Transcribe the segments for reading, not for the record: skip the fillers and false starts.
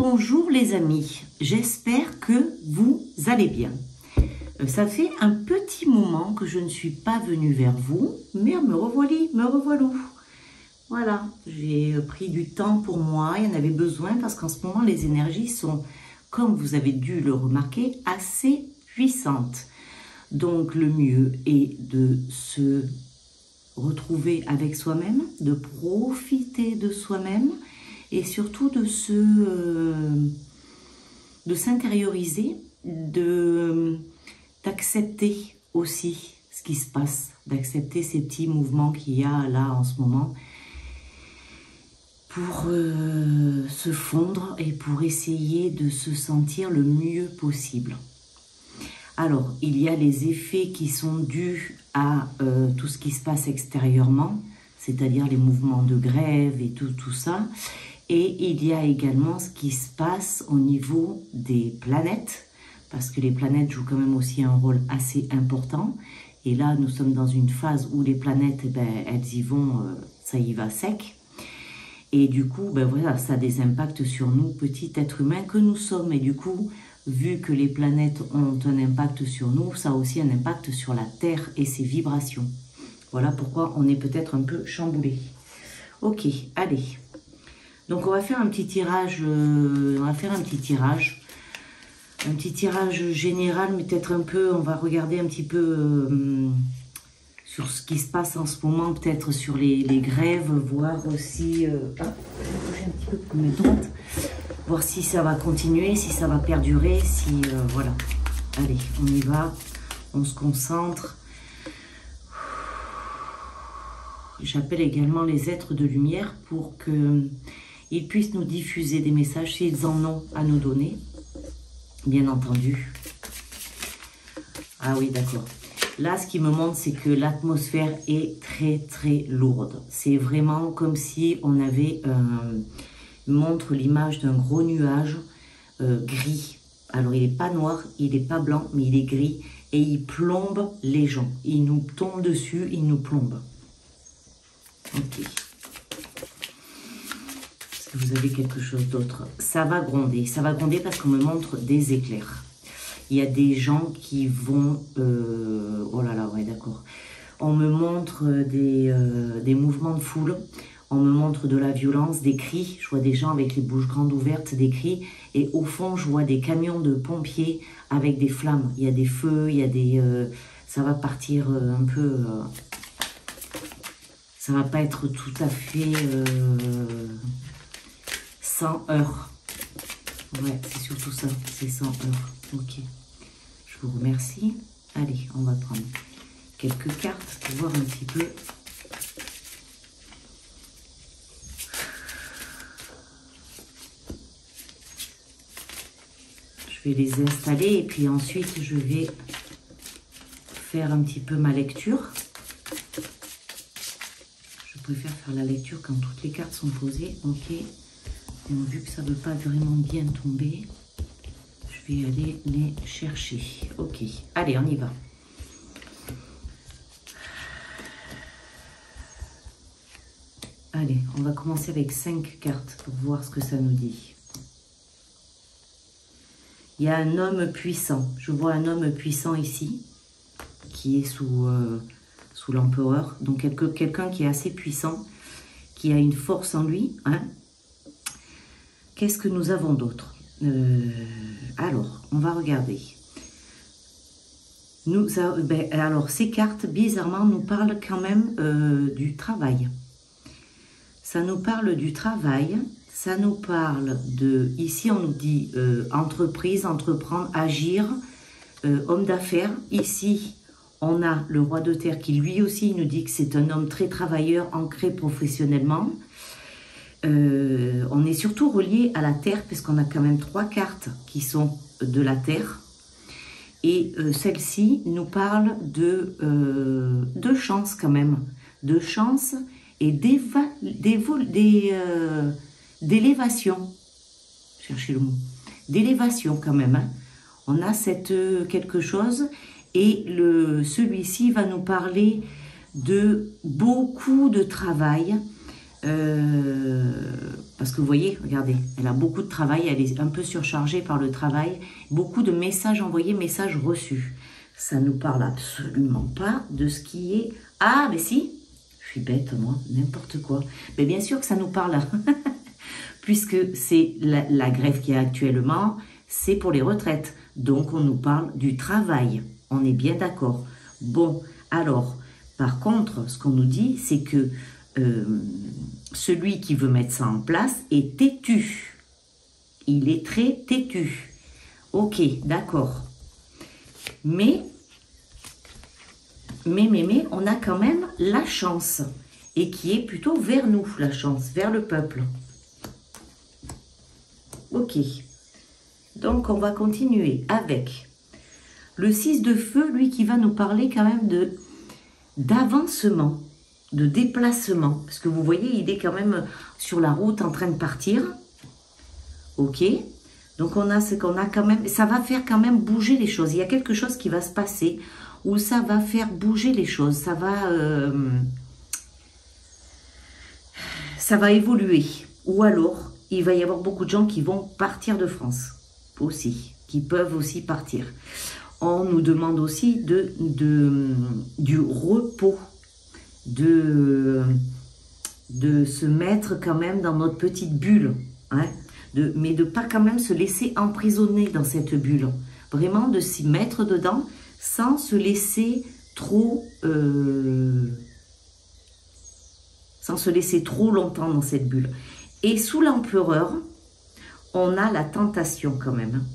bonjour les amis, j'espère que vous allez bien. Ça fait un petit moment que je ne suis pas venue vers vous, mais me revoilà. Voilà, j'ai pris du temps pour moi, il y en avait besoin parce qu'en ce moment les énergies sont, comme vous avez dû le remarquer, assez puissantes. Donc le mieux est de se retrouver avec soi-même, de profiter de soi-même et surtout de s'intérioriser, d'accepter aussi ce qui se passe, d'accepter ces petits mouvements qu'il y a là en ce moment pour se fondre et pour essayer de se sentir le mieux possible. Alors, il y a les effets qui sont dus à tout ce qui se passe extérieurement, c'est-à-dire les mouvements de grève et tout ça. Et il y a également ce qui se passe au niveau des planètes, parce que les planètes jouent quand même aussi un rôle assez important. Et là, nous sommes dans une phase où les planètes, eh ben, elles y vont, ça y va sec. Et du coup, ben voilà, ça a des impacts sur nous, petits êtres humains que nous sommes. Et du coup, vu que les planètes ont un impact sur nous, ça a aussi un impact sur la Terre et ses vibrations. Voilà pourquoi on est peut-être un peu chamboulé. Ok, allez. Donc on va faire un petit tirage, un petit tirage général, mais peut-être un peu, on va regarder un petit peu sur ce qui se passe en ce moment, peut-être sur les grèves, voir aussi, je vais bouger un petit peu pour mes droites, voir si ça va continuer, si ça va perdurer, si, voilà. Allez, on y va, on se concentre. J'appelle également les êtres de lumière pour qu'ils puissent nous diffuser des messages s'ils en ont à nous donner, bien entendu. Ah oui, d'accord. Là, ce qui me montre, c'est que l'atmosphère est très, très lourde. C'est vraiment comme si on avait, montre l'image d'un gros nuage gris. Alors, il n'est pas noir, il n'est pas blanc, mais il est gris. Et il plombe les gens. Il nous tombe dessus, il nous plombe. Ok. Est-ce que vous avez quelque chose d'autre? Ça va gronder parce qu'on me montre des éclairs. Il y a des gens qui vont... oh là là, ouais, d'accord. On me montre des mouvements de foule. On me montre de la violence, des cris. Je vois des gens avec les bouches grandes ouvertes, des cris. Et au fond, je vois des camions de pompiers avec des flammes. Il y a des feux, il y a des... ça va partir un peu... ça va pas être tout à fait sans heurts. Ouais, c'est surtout ça, c'est sans heurts. Ok, je vous remercie. Allez, on va prendre quelques cartes pour voir un petit peu. Je vais les installer et puis ensuite je vais faire un petit peu ma lecture. Je préfère faire la lecture quand toutes les cartes sont posées. Ok, donc, vu que ça ne veut pas vraiment bien tomber, je vais aller les chercher. Ok, allez, on y va. Allez, on va commencer avec 5 cartes pour voir ce que ça nous dit. Il y a un homme puissant. Je vois un homme puissant ici, qui est sous l'empereur. Donc quelqu'un qui est assez puissant, qui a une force en lui. Hein. Qu'est-ce que nous avons d'autre? Alors, on va regarder. Alors, ces cartes, bizarrement, nous parlent quand même du travail. Ça nous parle du travail, ça nous parle de... Ici, on nous dit entreprise, entreprendre, agir, homme d'affaires. Ici, on a le roi de terre qui, lui aussi, nous dit que c'est un homme très travailleur, ancré professionnellement. On est surtout relié à la terre puisqu'on a quand même 3 cartes qui sont de la terre et celle-ci nous parle de chance quand même, de chance et d'élévation, cherchez le mot, d'élévation quand même, hein. On a quelque chose et celui-ci va nous parler de beaucoup de travail. Parce que vous voyez, regardez, elle a beaucoup de travail, elle est un peu surchargée par le travail, beaucoup de messages envoyés, messages reçus. Ça ne nous parle absolument pas de ce qui est... Ah, mais si, je suis bête, moi, n'importe quoi. Mais bien sûr que ça nous parle, puisque c'est la grève qu'il y a actuellement, c'est pour les retraites. Donc, on nous parle du travail. On est bien d'accord. Bon, alors, par contre, ce qu'on nous dit, c'est que celui qui veut mettre ça en place est têtu. Il est très têtu. Ok, d'accord. Mais, on a quand même la chance. Et qui est plutôt vers nous, la chance, vers le peuple. Ok. Donc, on va continuer avec le 6 de feu, lui qui va nous parler quand même d'avancement, de déplacement. Parce que vous voyez, il est quand même sur la route en train de partir. Ok. Donc, on a ce qu'on a quand même... Ça va faire quand même bouger les choses. Il y a quelque chose qui va se passer où ça va faire bouger les choses. Ça va évoluer. Ou alors, il va y avoir beaucoup de gens qui vont partir de France aussi, qui peuvent aussi partir. On nous demande aussi du repos, de se mettre quand même dans notre petite bulle, hein, mais de pas quand même se laisser emprisonner dans cette bulle. Vraiment de s'y mettre dedans sans se laisser trop... sans se laisser trop longtemps dans cette bulle. Et sous l'empereur, on a la tentation quand même.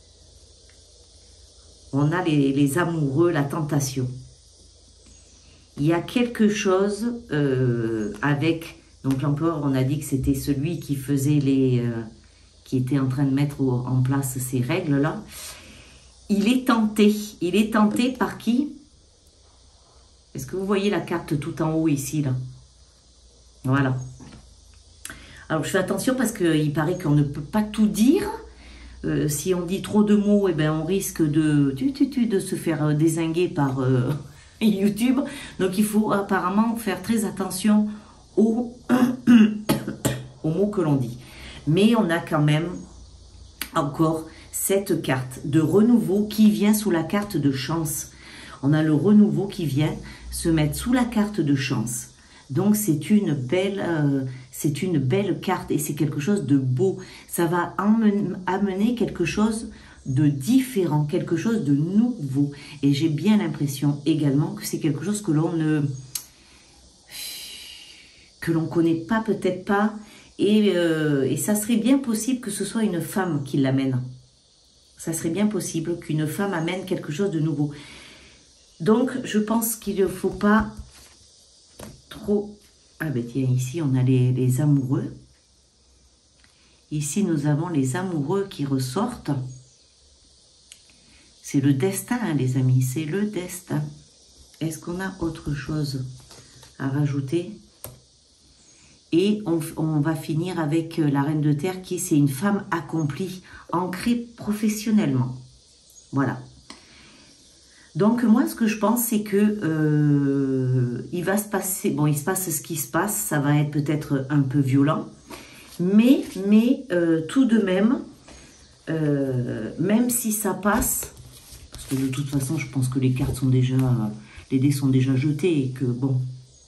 On a les amoureux, la tentation. Il y a quelque chose avec... Donc l'empereur, on a dit que c'était celui qui faisait qui était en train de mettre en place ces règles-là. Il est tenté. Il est tenté par qui? Est-ce que vous voyez la carte tout en haut ici, là? Voilà. Alors, je fais attention parce qu'il paraît qu'on ne peut pas tout dire. Si on dit trop de mots, eh ben, on risque de se faire dézinguer par YouTube. Donc, il faut apparemment faire très attention aux mots que l'on dit. Mais on a quand même encore cette carte de renouveau qui vient sous la carte de chance. On a le renouveau qui vient se mettre sous la carte de chance. Donc, c'est une belle carte et c'est quelque chose de beau. Ça va amener quelque chose de différent, quelque chose de nouveau. Et j'ai bien l'impression également que c'est quelque chose que l'on connaît pas, peut-être pas. Et ça serait bien possible que ce soit une femme qui l'amène. Ça serait bien possible qu'une femme amène quelque chose de nouveau. Donc, je pense qu'il ne faut pas... trop... Ah ben tiens, ici on a les amoureux. Ici nous avons les amoureux qui ressortent. C'est le destin, hein, les amis, c'est le destin. Est-ce qu'on a autre chose à rajouter? Et on va finir avec la Reine de Terre qui, c'est une femme accomplie, ancrée professionnellement. Voilà. Donc, moi, ce que je pense, c'est que il va se passer... Bon, il se passe ce qui se passe. Ça va être peut-être un peu violent. Mais tout de même, même si ça passe... Parce que de toute façon, je pense que les cartes sont déjà... les dés sont déjà jetés et que, bon...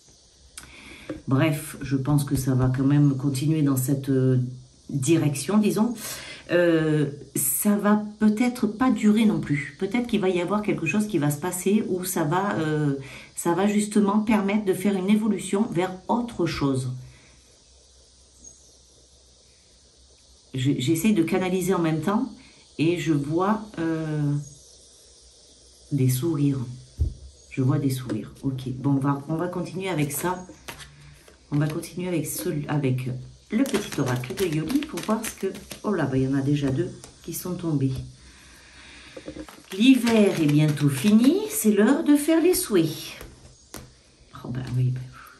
Bref, je pense que ça va quand même continuer dans cette direction, disons. Ça va peut-être pas durer non plus. Peut-être qu'il va y avoir quelque chose qui va se passer où ça va justement permettre de faire une évolution vers autre chose. J'essaie de canaliser en même temps et je vois des sourires. Je vois des sourires. Ok, bon, on va continuer avec ça. On va continuer avec le petit oracle de Yoli pour voir ce que... Oh là, il y en a déjà deux qui sont tombés. L'hiver est bientôt fini, c'est l'heure de faire les souhaits. Oh ben oui,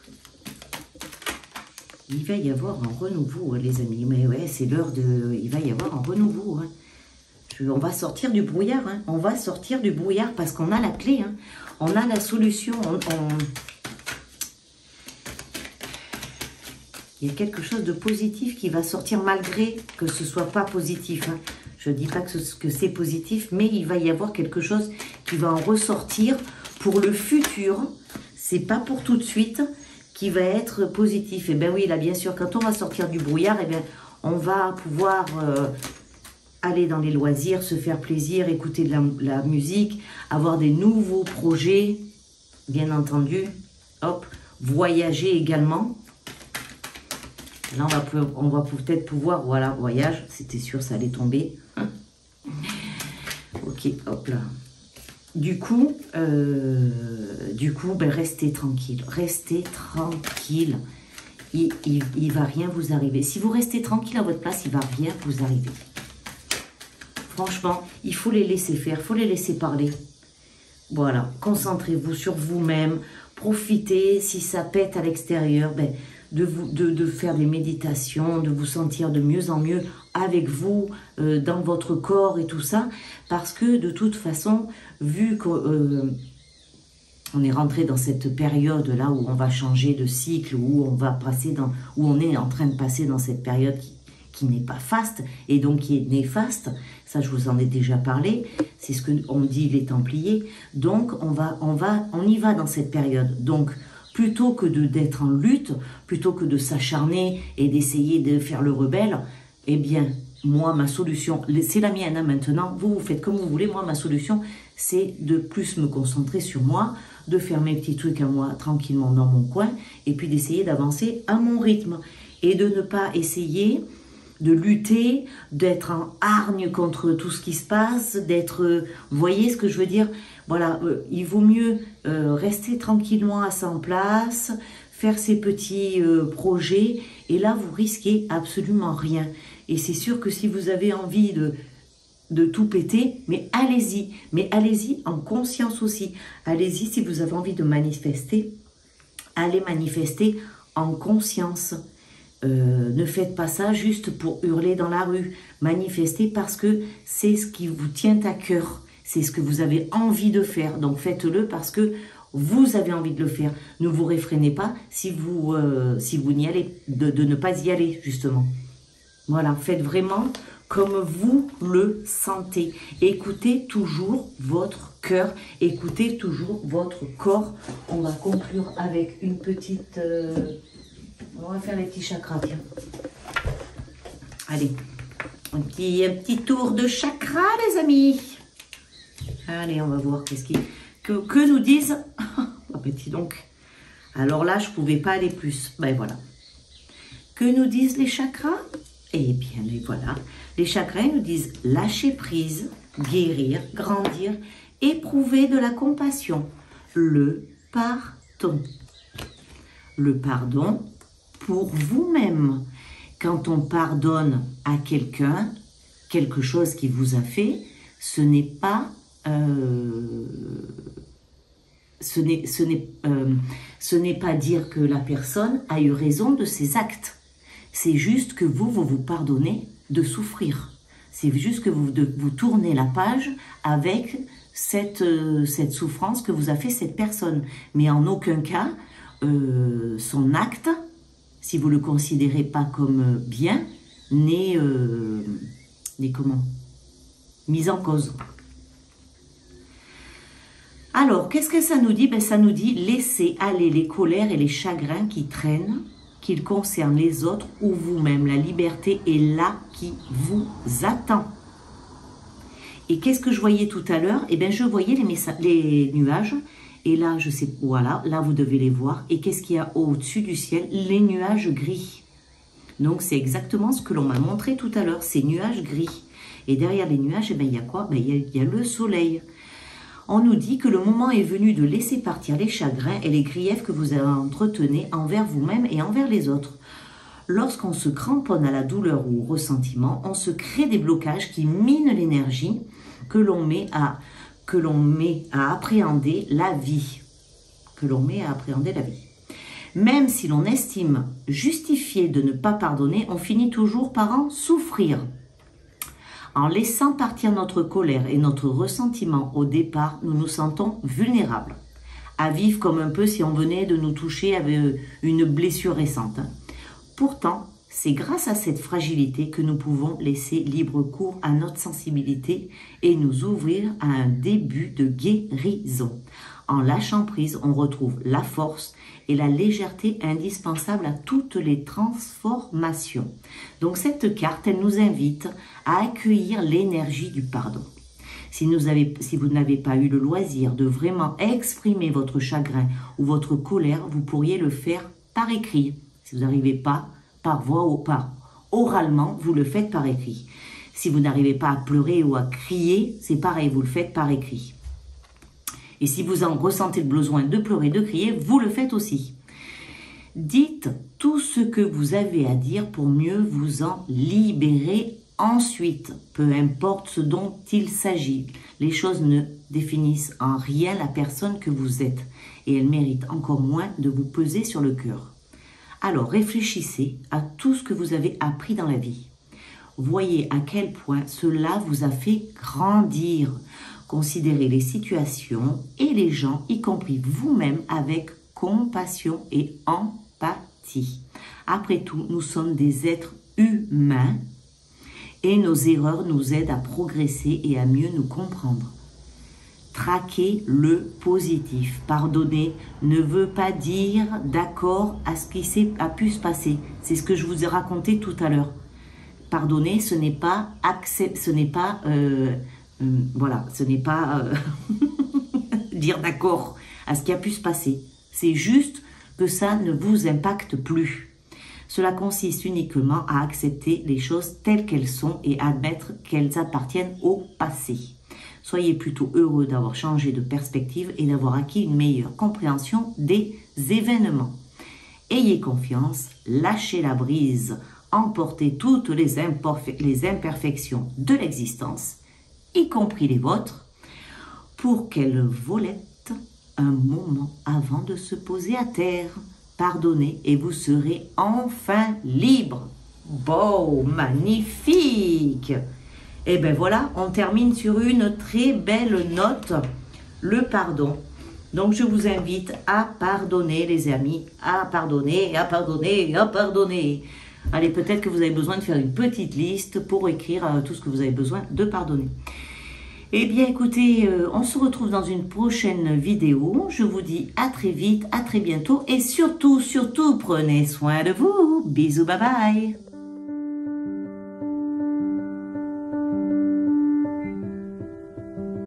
il va y avoir un renouveau, hein, les amis. Mais ouais, c'est l'heure de... Il va y avoir un renouveau. Hein. On va sortir du brouillard. Hein. On va sortir du brouillard parce qu'on a la clé. Hein. On a la solution. Il y a quelque chose de positif qui va sortir malgré que ce soit pas positif. Hein. Je ne dis pas que c'est positif, mais il va y avoir quelque chose qui va en ressortir pour le futur. C'est pas pour tout de suite qui va être positif. Et bien oui, là bien sûr, quand on va sortir du brouillard, et bien on va pouvoir aller dans les loisirs, se faire plaisir, écouter de la musique, avoir des nouveaux projets, bien entendu. Hop, voyager également. Là, on va peut-être pouvoir, voilà, voyage, c'était sûr, ça allait tomber. Ok, hop là. Du coup, ben, restez tranquille, restez tranquille. Il va rien vous arriver. Si vous restez tranquille à votre place, il va rien vous arriver. Franchement, il faut les laisser faire, il faut les laisser parler. Voilà, concentrez-vous sur vous-même, profitez, si ça pète à l'extérieur, ben, de faire des méditations, de vous sentir de mieux en mieux avec vous, dans votre corps et tout ça, parce que de toute façon, vu qu'on est rentré dans cette période-là où on va changer de cycle, où on est en train de passer dans cette période qui n'est pas faste, et donc qui est néfaste, ça je vous en ai déjà parlé, c'est ce qu'on dit les Templiers, donc on y va dans cette période, donc plutôt que d'être en lutte, plutôt que de s'acharner et d'essayer de faire le rebelle, eh bien, moi, ma solution, c'est la mienne hein, maintenant, vous faites comme vous voulez, moi, ma solution, c'est de plus me concentrer sur moi, de faire mes petits trucs à moi, tranquillement dans mon coin, et puis d'essayer d'avancer à mon rythme, et de ne pas essayer de lutter, d'être en hargne contre tout ce qui se passe, d'être... vous voyez ce que je veux dire? Voilà, il vaut mieux rester tranquillement à sa place, faire ses petits projets, et là, vous risquez absolument rien. Et c'est sûr que si vous avez envie de tout péter, mais allez-y en conscience aussi. Allez-y si vous avez envie de manifester, allez manifester en conscience. Ne faites pas ça juste pour hurler dans la rue. Manifestez parce que c'est ce qui vous tient à cœur. C'est ce que vous avez envie de faire. Donc faites-le parce que vous avez envie de le faire. Ne vous réfrénez pas si vous n'y allez, de ne pas y aller justement. Voilà, faites vraiment comme vous le sentez. Écoutez toujours votre cœur, écoutez toujours votre corps. On va conclure avec une petite... on va faire les petits chakras, tiens. Allez, un petit tour de chakras, les amis. Allez, on va voir que nous disent... Oh, petit donc. Alors là, je ne pouvais pas aller plus. Ben voilà. Que nous disent les chakras? Eh bien, les voilà. Les chakras nous disent lâcher prise, guérir, grandir, éprouver de la compassion. Le pardon. Le pardon pour vous-même. Quand on pardonne à quelqu'un, quelque chose qui vous a fait, ce n'est pas... ce n'est pas dire que la personne a eu raison de ses actes. C'est juste que vous pardonnez de souffrir. C'est juste que vous tournez la page avec cette souffrance que vous a fait cette personne. Mais en aucun cas, son acte, si vous ne le considérez pas comme bien, n'est comment? Mis en cause. Alors, qu'est-ce que ça nous dit? Ben, ça nous dit laisser aller les colères et les chagrins qui traînent, qu'ils concernent les autres ou vous-même. La liberté est là qui vous attend. Et qu'est-ce que je voyais tout à l'heure? Eh bien, je voyais les nuages. Et là, je sais, voilà, là, vous devez les voir. Et qu'est-ce qu'il y a au-dessus du ciel? Les nuages gris. Donc, c'est exactement ce que l'on m'a montré tout à l'heure, ces nuages gris. Et derrière les nuages, eh bien, il y a quoi? Ben, il y a le soleil. On nous dit que le moment est venu de laisser partir les chagrins et les griefs que vous entretenez envers vous-même et envers les autres. Lorsqu'on se cramponne à la douleur ou au ressentiment, on se crée des blocages qui minent l'énergie que l'on met à appréhender la vie. Même si l'on estime justifié de ne pas pardonner, on finit toujours par en souffrir. En laissant partir notre colère et notre ressentiment au départ, nous nous sentons vulnérables, à vivre comme un peu si on venait de nous toucher avec une blessure récente. Pourtant, c'est grâce à cette fragilité que nous pouvons laisser libre cours à notre sensibilité et nous ouvrir à un début de guérison. En lâchant prise, on retrouve la force et la légèreté indispensables à toutes les transformations. Donc cette carte, elle nous invite à accueillir l'énergie du pardon. Si vous n'avez pas eu le loisir de vraiment exprimer votre chagrin ou votre colère, vous pourriez le faire par écrit. Si vous n'arrivez pas par voix ou par oralement, vous le faites par écrit. Si vous n'arrivez pas à pleurer ou à crier, c'est pareil, vous le faites par écrit. Et si vous en ressentez le besoin de pleurer, de crier, vous le faites aussi. Dites tout ce que vous avez à dire pour mieux vous en libérer ensuite. Peu importe ce dont il s'agit, les choses ne définissent en rien la personne que vous êtes et elles méritent encore moins de vous peser sur le cœur. Alors réfléchissez à tout ce que vous avez appris dans la vie. Voyez à quel point cela vous a fait grandir. Considérez les situations et les gens, y compris vous-même, avec compassion et empathie. Après tout, nous sommes des êtres humains et nos erreurs nous aident à progresser et à mieux nous comprendre. Traquez le positif. Pardonner ne veut pas dire d'accord à ce qui a pu se passer. C'est ce que je vous ai raconté tout à l'heure. Pardonner, ce n'est pas dire d'accord à ce qui a pu se passer. C'est juste que ça ne vous impacte plus. Cela consiste uniquement à accepter les choses telles qu'elles sont et admettre qu'elles appartiennent au passé. Soyez plutôt heureux d'avoir changé de perspective et d'avoir acquis une meilleure compréhension des événements. Ayez confiance, lâchez la brise, emportez toutes les imperfections de l'existence, y compris les vôtres, pour qu'elles volettent un moment avant de se poser à terre. Pardonnez et vous serez enfin libre. Beau, magnifique! Et bien voilà, on termine sur une très belle note, le pardon. Donc je vous invite à pardonner les amis, à pardonner, à pardonner, à pardonner. Allez, peut-être que vous avez besoin de faire une petite liste pour écrire tout ce que vous avez besoin de pardonner. Eh bien écoutez, on se retrouve dans une prochaine vidéo. Je vous dis à très vite, à très bientôt et surtout, prenez soin de vous. Bisous, bye bye.